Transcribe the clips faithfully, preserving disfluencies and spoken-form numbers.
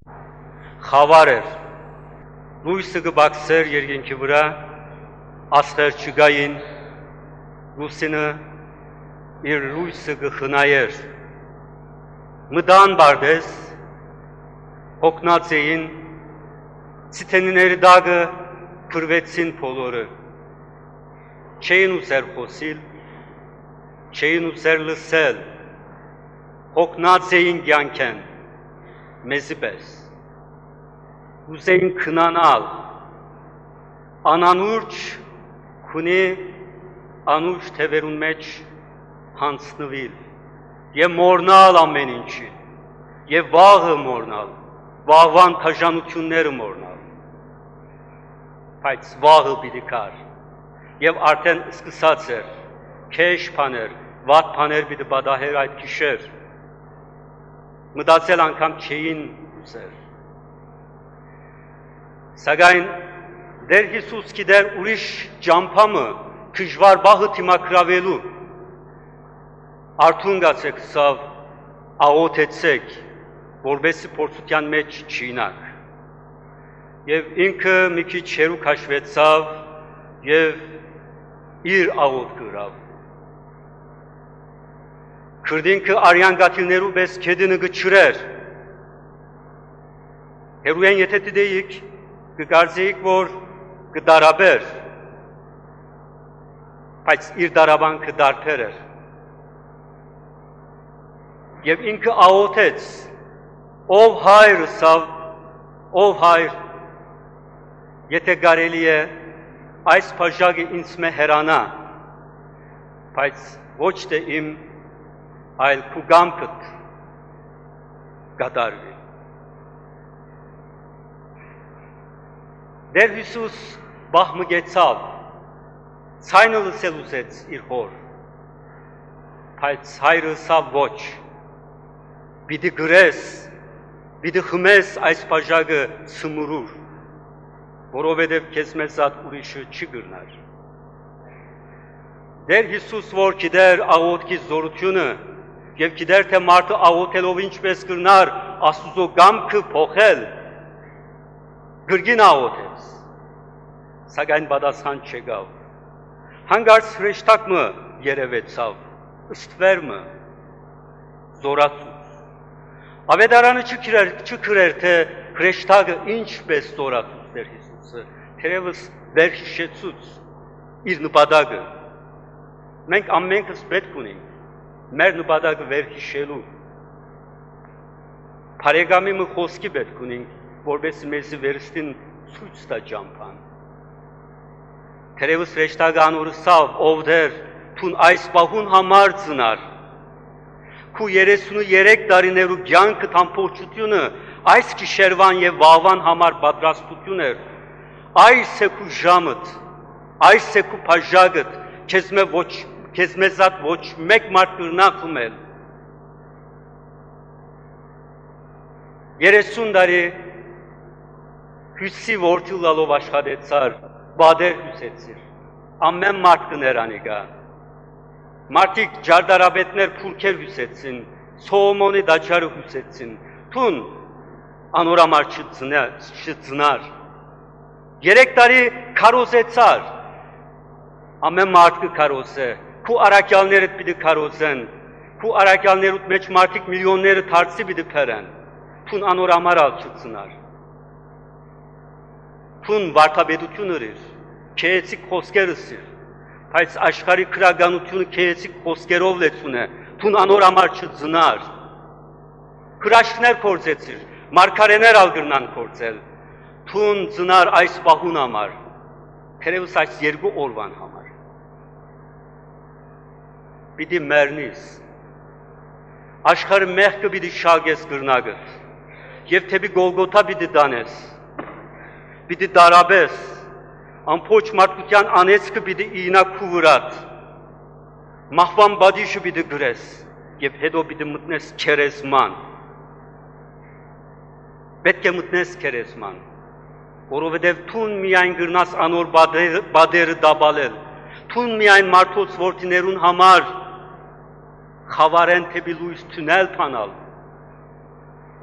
Խավար էր, լույսը կբացեր երկինքի վրա, աստղեր չգային, լուսինը իր լույսը կխնայեր, մտան բարդես, հոգնած էին, ցիթենիների դագը փրվեցին բոլորը, չէին ուզեր խոսիլ, չէին ուզեր լսել, հոգնած էին կյանքեն, մեզի պես, ուզեին քնանալ, անանուրջ քունի անուրջ թևերուն մեջ հանցնվիլ եւ մորնալ ամեն ինչի եւ վաղը մորնալ, վաղվան թաժանությունները մորնալ, բայց վաղը պիտի կար եւ արդեն սկսած էր, քեշ բաներ, վատ բաներ պիտի բադահեր այդ գիշեր, մտածել անգամ չէին ուզեր։ Սակայն Դեր Հիսուս գիտեր ուրիշ ճամփամը քժվար բախը թիմակրավելու արթուն գացեք սավ աղոթեցեք որբեսի փորձության մեջ չինակ եւ ինքը մի քիչ հերու քաշվեցավ եւ իր աղոթ գրավ քրդինքը արյան գաթիլներու պես քեդինը գչրեր հերուեն եթե դեիք կգարձեիք որ կդարաբեր, բայց իր դարաբանքը դարբեր էր։ Եվ ինքը աղոթեց, ով հայր սավ, ով հայր, եթե կարելի է այս բաժակը ինձ մե հերանա, բայց ոչ թե իմ, այլ քու գամքդ կատարվի։ Դեր Հիսուս բահմգեցավ, ցայնը լսել ուզեց իր հոր, բայց հայրը սավ ոչ, պիտի գրես, պիտի խմես այս բաժակը սմուրուր, որովհետև քեզ մեզ զատ ուրիշը չի գրնար։ Դեր Հիսուս որ գիտեր աղոթքի զորությունը եւ գիտեր թե մարդը աղոթելով ինչպես գրնար Աստուծո կամքը փոխել, գրգին աղոթեց, սակայն պատասխան չեկավ։ Հանգարց հրեշտակը երևեցավ, ըստվերմը, զորացուց։ Ավետարանը չքրեր, թե հրեշտակը ինչպես զորացուց Տեր Հիսուսը, թերևս վերհիշեցուց իր նպատակը։ Մենք ամենքս պետք ունենք մեր նպատակը վերհիշելու։ Բարեկամի մի խոսքի պետք ունենք, որպես մեզի վերստին ցույց տա ճամփան։ Թերևս հրեշտակը անորսավ, ով դեր, թուն այս պահուն համար ծնար։ Քու երեսունուերեք տարիներու կյանքը թամփորջությունը այս գիշերվան եւ վաղվան համար պատրաստություն էր։ Այս է քու ժամդ, այս է քու բաժակդ, քեզ մե ոչ, քեզ մեզատ ոչ մեկ մարդ կրնա խմել։ երեսուն տարի հյուսի որդի լալով աշխատեցար, բադեր հյուսեցիր, ամեն մարդ կներ անիկա, մարդիկ ջարդարաբետներ փուրքեր հյուսեցին, Սողոմոնի դաճարը հյուսեցին, թուն անորամար չծնար, երեք տարի քարոզեցար, ամեն մարդ կքարոզե, քու արակյալներդ պիտի քարոզեն, քու արակյալներուտ մեջ մարդիկ միլիոնները թարցի պիտի փերեն, թուն անորամար ալ չծնար, թուն վարդապետությունը իր, քեեցիկ խոսքերս իր, բայց աշխարհի քրագանությունը քեեցիկ խոսքերով լեցուն է, թուն անորամար չծնար, քրաշքներ կործեցիր, մարգարեներ ալ գրնան կործել, թուն ծնար այս պահուն համար, թերևս այս երկու օրվան համար, պիտի մեռնիս, աշխարհը մեղքը պիտի շագես գրնագդ, եւ թեպի Գոլգոթա պիտի դանես, պիտի դարաբես, ամբողջ մարդկության անեծքը պիտի իինա քու վրատ, մահվան բադիշը պիտի գրես, եւ հետո պիտի մտնես քերեզման, պետք է մտնես քերեզման, որովհետև թուն միայն գրնաս անոր բադերը դաբալել, թուն միայն մարդոց որդիներուն համար խավարեն թեպի լույս թունել փանալ,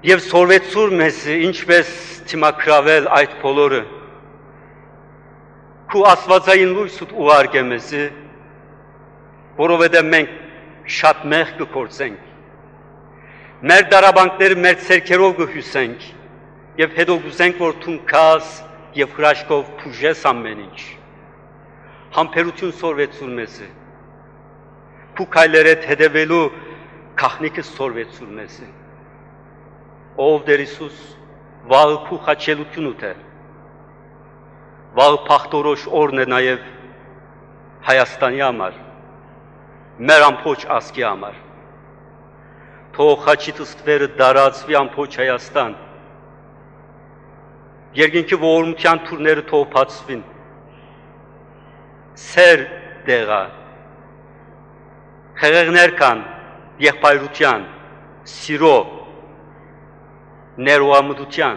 եւ սորվեցուր մեզ ինչպես թիմակրավել այդ բոլորը քու աստվածային լույսուդ ուղարկե մեզ որովհետեւ մենք շատ մեղ կկործենք մեր դարաբանքները մեր ցերքերով կհյուսենք եւ հետո գուզենք որ թուն քաս եւ հրաշքով փուժես ամեն ինչ համբերություն սորվեցուր մեզ քու քայլերդ հետևելու քահնիկը սորվեցուր մեզ ով դեր Հիսուս վաղ քու խաչելություն ուտե վաղ փախտորոշ օրն է նաև Հայաստանի համար մեր ամբողջ ազգի համար թող խաչի տստվերը դարածվի ամբողջ Հայաստան երկինքի ողորմության թուրները թող բացվին սեր դեղա խեղեղներ կան եղբայրության սիրո ներողամտության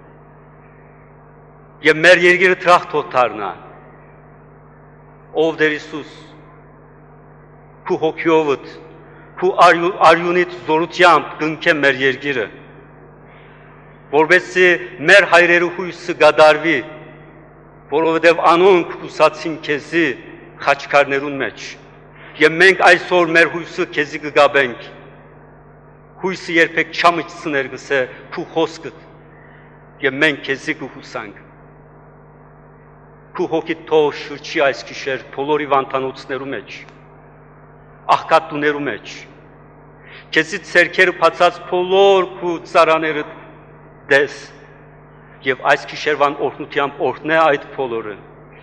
եւ մեր երկիրը տրախտոտ դառնա ով դեր Հիսուս քու հոգիովդ քու արյունիդ զորությամբ կնքե մեր երկիրը որովհետեւ մեր հայրերի հույսը գադարվի որովհետեւ անոնք հուսացին քեզի խաչքարներուն մեջ եւ մենք այսօր մեր հույսը քեզի կգաբենք հույսը երբեք չամիջցներ գսե քու խոսքդ եւ մենք քեզի կհուսանք քու հոգիդ թող շրջի այս գիշեր բոլորի վանտանոցներու մեջ աղքատուներու մեջ քեզի ցերքերը բացած բոլոր քու ծարաները դես եւ այս գիշերվան օրհնությամբ օրհնե այդ բոլորը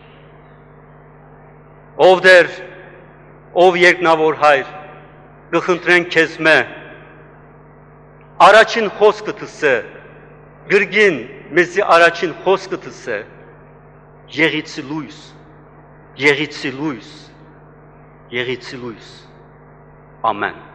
ով դեր ով երկնավոր հայր կխնդրենք քեզ մե առաջին խոսքը տսե գրգին մեզի առաջին խոսքը տսե եղիցի լույս եղիցի լույս եղիցի լույս ամեն